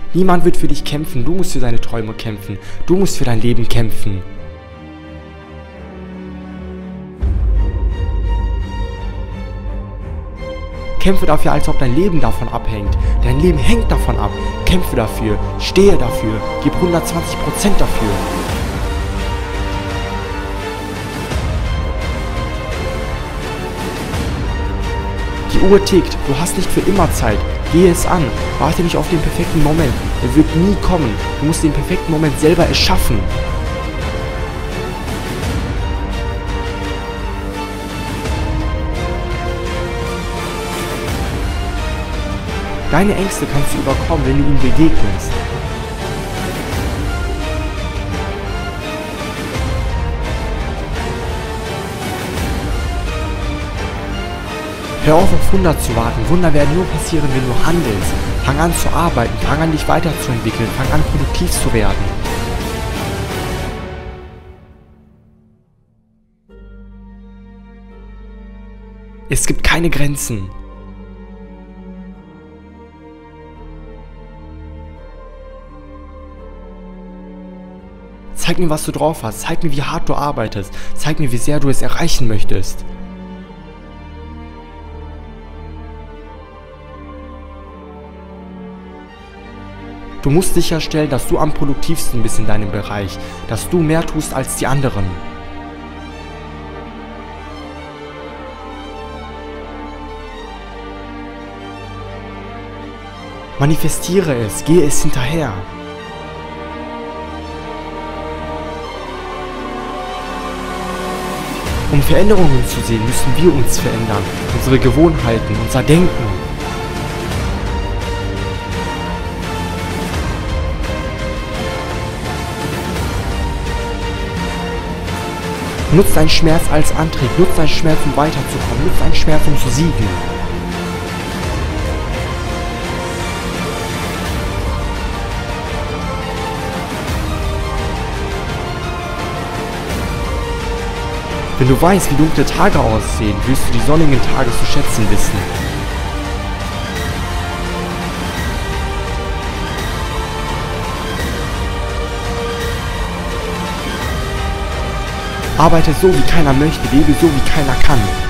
Niemand wird für dich kämpfen, du musst für deine Träume kämpfen. Du musst für dein Leben kämpfen. Kämpfe dafür, als ob dein Leben davon abhängt. Dein Leben hängt davon ab. Kämpfe dafür, stehe dafür, gib 120% dafür. Die Uhr tickt, du hast nicht für immer Zeit. Gehe es an, warte nicht auf den perfekten Moment. Er wird nie kommen. Du musst den perfekten Moment selber erschaffen. Deine Ängste kannst du überkommen, wenn du ihnen begegnest. Hör auf Wunder zu warten. Wunder werden nur passieren, wenn du handelst. Fang an zu arbeiten, fang an dich weiterzuentwickeln, fang an produktiv zu werden. Es gibt keine Grenzen. Zeig mir, was du drauf hast. Zeig mir, wie hart du arbeitest. Zeig mir, wie sehr du es erreichen möchtest. Du musst sicherstellen, dass du am produktivsten bist in deinem Bereich, dass du mehr tust als die anderen. Manifestiere es, gehe es hinterher. Um Veränderungen zu sehen, müssen wir uns verändern, unsere Gewohnheiten, unser Denken. Nutz deinen Schmerz als Antrieb, nutz deinen Schmerz, um weiterzukommen, nutz deinen Schmerz, um zu siegen. Wenn du weißt, wie dunkle Tage aussehen, wirst du die sonnigen Tage zu schätzen wissen. Arbeite so, wie keiner möchte, lebe so, wie keiner kann.